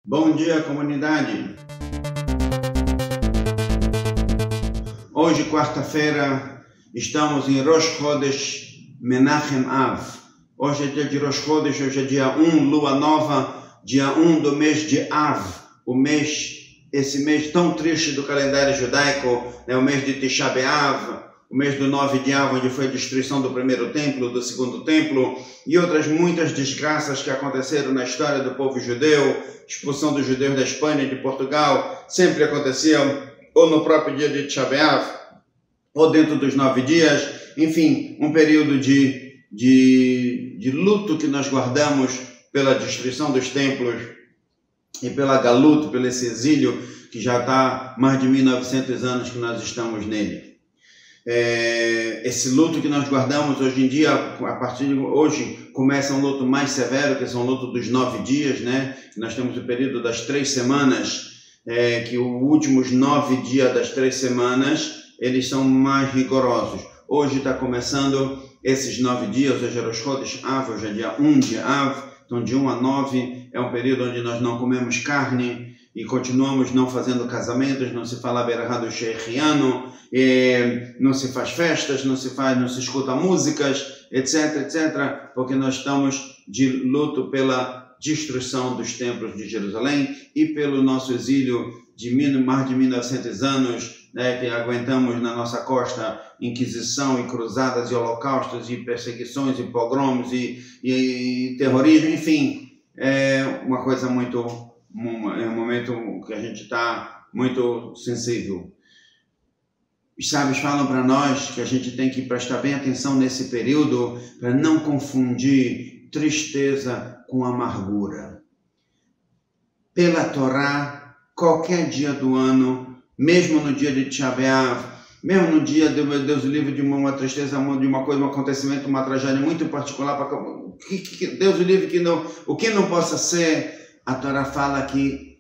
Bom dia, comunidade! Hoje, quarta-feira, estamos em Rosh Chodesh Menachem Av. Hoje é dia de Rosh Chodesh, hoje é dia 1, lua nova, dia 1 do mês de Av, esse mês tão triste do calendário judaico, o mês de Tisha B'Av, o mês do 9 de Av, onde foi a destruição do primeiro templo, do segundo templo, e outras muitas desgraças que aconteceram na história do povo judeu, expulsão dos judeus da Espanha e de Portugal, sempre aconteciam ou no próprio dia de Tisha B'Av, ou dentro dos 9 dias, enfim, um período de luto que nós guardamos pela destruição dos templos e pela galuta, pelo esse exílio que já está mais de 1900 anos que nós estamos nele. Esse luto que nós guardamos hoje em dia, a partir de hoje, começa um luto mais severo, que são o luto dos 9 dias, Nós temos o período das 3 semanas, que os últimos 9 dias das 3 semanas, eles são mais rigorosos. Hoje está começando esses 9 dias, hoje é Rosh Chodesh Av, hoje é dia 1 de Av, então de 1 a 9 é um período onde nós não comemos carne e continuamos não fazendo casamentos, não se fala berahado sheikhiano, não se faz festas, não se escuta músicas, etc, etc, porque nós estamos de luto pela destruição dos templos de Jerusalém e pelo nosso exílio de mais de 1900 anos, que aguentamos na nossa costa inquisição e cruzadas e holocaustos e perseguições e pogroms e terrorismo, enfim, é uma coisa muito, é um momento que a gente está muito sensível. Os sábios falam para nós que a gente tem que prestar bem atenção nesse período para não confundir tristeza com amargura. Pela Torá, qualquer dia do ano, mesmo no dia de Tisha B'Av, mesmo no dia, Deus o livre, de uma tristeza, de uma coisa, um acontecimento, uma tragédia muito particular, Deus o livre, o que não possa ser, a Torá fala que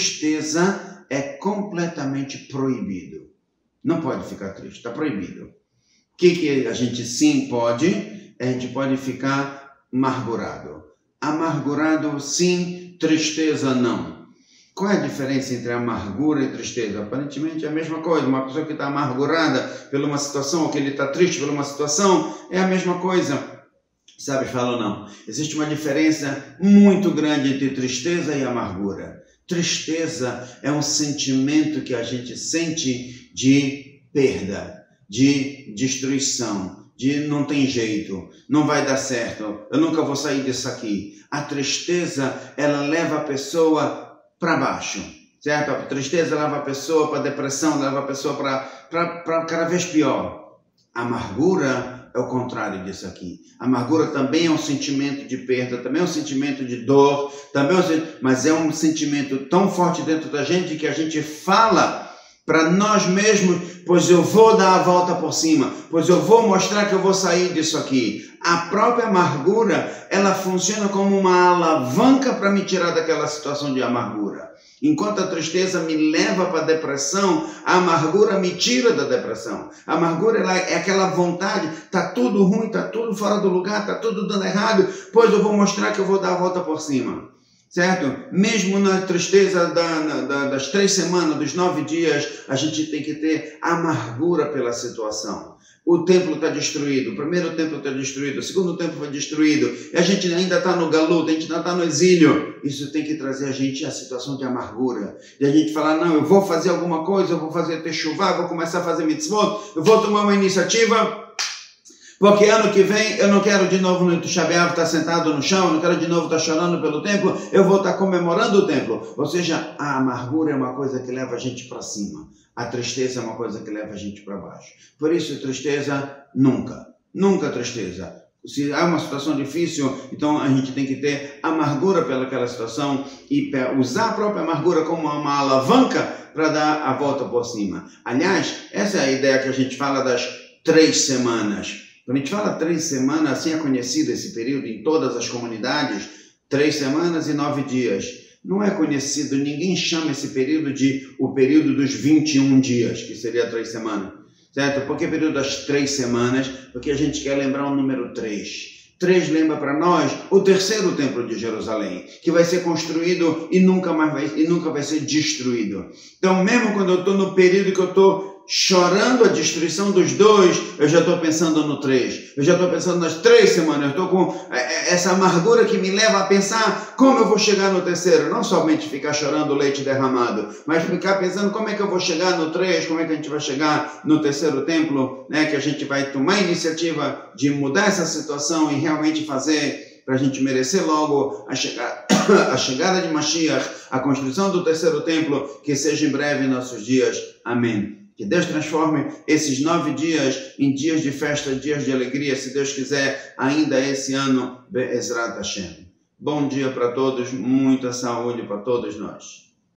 tristeza é completamente proibido. Não pode ficar triste, está proibido. O que a gente sim pode? A gente pode ficar amargurado. Amargurado sim, tristeza não. Qual é a diferença entre amargura e tristeza? Aparentemente é a mesma coisa. Uma pessoa que está amargurada por uma situação, ou que ele está triste por uma situação, é a mesma coisa. Sabe, falam não. Existe uma diferença muito grande entre tristeza e amargura. Tristeza é um sentimento que a gente sente de perda, de destruição, de não tem jeito, não vai dar certo, eu nunca vou sair disso aqui. A tristeza, ela leva a pessoa para baixo, certo? A tristeza leva a pessoa para a depressão, leva a pessoa para cada vez pior. A amargura é o contrário disso aqui. A amargura também é um sentimento de perda, também é um sentimento de dor, mas é um sentimento tão forte dentro da gente que a gente fala para nós mesmos, pois eu vou dar a volta por cima, pois eu vou mostrar que eu vou sair disso aqui. A própria amargura, ela funciona como uma alavanca para me tirar daquela situação de amargura. Enquanto a tristeza me leva para a depressão, a amargura me tira da depressão. A amargura é aquela vontade, está tudo ruim, está tudo fora do lugar, está tudo dando errado, pois eu vou mostrar que eu vou dar a volta por cima. Certo? Mesmo na tristeza das 3 semanas, dos 9 dias, a gente tem que ter amargura pela situação. O templo está destruído, o primeiro templo está destruído, o segundo templo foi destruído, e a gente ainda está no galuto, a gente ainda está no exílio. Isso tem que trazer a gente a situação de amargura. E a gente falar, não, eu vou fazer alguma coisa, eu vou fazer techuvá, vou começar a fazer mitzvot, eu vou tomar uma iniciativa, porque ano que vem eu não quero de novo no Tisha B'Av estar sentado no chão, eu não quero de novo estar chorando pelo templo, eu vou estar comemorando o templo. Ou seja, a amargura é uma coisa que leva a gente para cima. A tristeza é uma coisa que leva a gente para baixo. Por isso, tristeza, nunca. Nunca tristeza. Se há uma situação difícil, então a gente tem que ter amargura pelaquela situação e usar a própria amargura como uma alavanca para dar a volta por cima. Aliás, essa é a ideia que a gente fala das 3 semanas. Quando a gente fala 3 semanas, assim é conhecido esse período em todas as comunidades, 3 semanas e 9 dias. Não é conhecido, ninguém chama esse período de o período dos 21 dias, que seria 3 semanas. Certo? Por que período das 3 semanas? Porque a gente quer lembrar o número 3. 3 lembra para nós o terceiro templo de Jerusalém, que vai ser construído e nunca vai ser destruído. Então, mesmo quando eu estou no período que eu estou chorando a destruição dos 2, eu já estou pensando no 3. Eu já estou pensando nas 3 semanas. Eu estou com essa amargura que me leva a pensar como eu vou chegar no terceiro. Não somente ficar chorando o leite derramado, mas ficar pensando como é que eu vou chegar no 3, como é que a gente vai chegar no terceiro templo, né? Que a gente vai tomar a iniciativa de mudar essa situação e realmente fazer para a gente merecer logo a chegada de Mashiach, a construção do terceiro templo, que seja em breve em nossos dias. Amém. Que Deus transforme esses 9 dias em dias de festa, dias de alegria, se Deus quiser, ainda esse ano, Be'ezrat Hashem. Bom dia para todos, muita saúde para todos nós.